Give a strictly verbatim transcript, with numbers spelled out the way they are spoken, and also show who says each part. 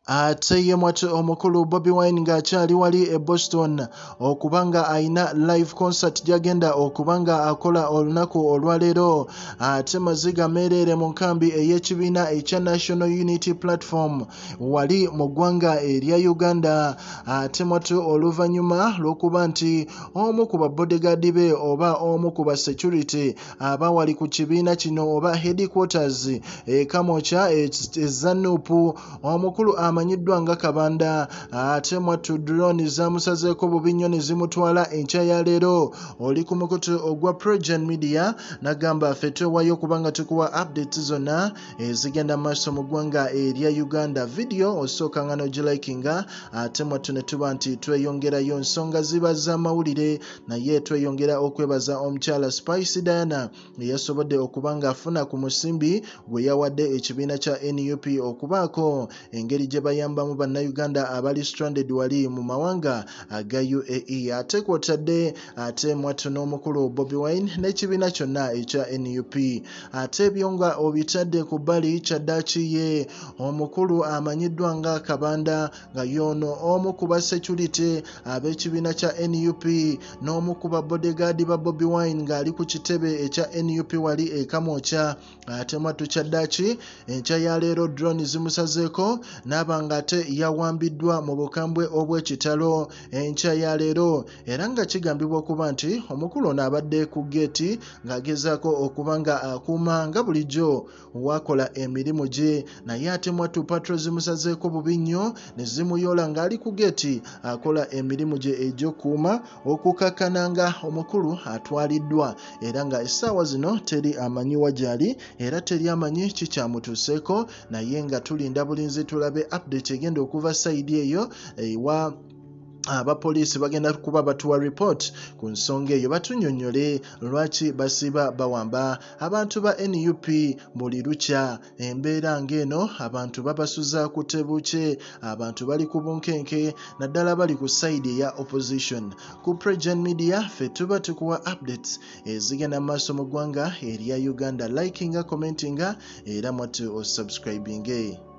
Speaker 1: ate ye mwatu omukulu Bobi Wine ng'akyali wali e Boston okubanga ayina live concert gyagenda okubanga akola olunaku olwaleero. Ate maziga meerere mu nkambi ey'ekibiina ekya National Unity Platform wali mu ggwanga erya Uganda. Ate mwatu oluvannyuma lw'okuba nti omu ku babodyguard be oba omu ku ba security aba wali ku kibiina kino oba headquarters e kamwokya e ABa Nup omukulu amanyiddwa nga Kabanda. Ate mwatu drone zamusazeeko bubi nnyo ne zimutwala enkya ya leero. Oli ku mukutu ogwa Progen Media nagamba ffe twewayo kubanga tukuwa updates zonna ezigenda maaso mu ggwanga erya Uganda. Video osooka nga n'ogilikinga ate mwatu ne tuba nti tweyongerayo nsonga ziba z'amawulire naye tweyongera okwebaza omukyala Spice Diana eyasobodde okubanga afuna ku musimbi gwe yawadde ekibiina kya N U P okubaako engeri gye bayambamu bannayuganda abali stranded wali mu mawanga aga U A E. Ate kw'otadde ate mwatu n'omukulu Bobi Wine n'ekibiina kyonna ekya N U P. Ate ebyo nga obitadde ku bbali kyaddaaki ye omukulu amanyiddwa nga Kabanda nga yono omu ku ba security ab'ekibiina kya N U P n'omu ku ba bodyguard ba Bobi Wine ng'ali ku kitebe ekya N U P wali e Kamwokya. Ate mwatu kyaddaaki enkya ya leero drone zimusazeeko n'aba ng'ate yawambiddwa mu bukambwe obw'ekitalo enkya ya leero, era nga kigambibwa okuba nti omukulu ono abadde ku geeti ng'agezaako okuba nga akuuma nga bulijjo wakola emirimu gye. Naye ate mwatu patro zimusazeeko bubi nnyo ne zimuyoola ng'ali ku geeti akola emirimu gye egy'okuuma okukakkana nga omukulu atwaliddwa, era nga essaawa zino teri amanyiwa gy'ali era teri amanyi kikyamutuuseeko, naye nga tulinda bulinzi tulabe update egenda okuva sayidi eyo ewa abapoliisi bagenda kuba batuwa report ku nsonga eyo batunnyonnyole lwaki basiba bawamba abantu ba N U P buli lukya. Embeera ng'eno abantu babasuza ku tebuukye, abantu bali ku bunkenke naddala bali ku sayidi eya opposition. Ku Progen Media ffe tuba tukuwa updates ezigenda maaso mu ggwanga erya Uganda. Likinga, commentinga era mwatu osubscribinge.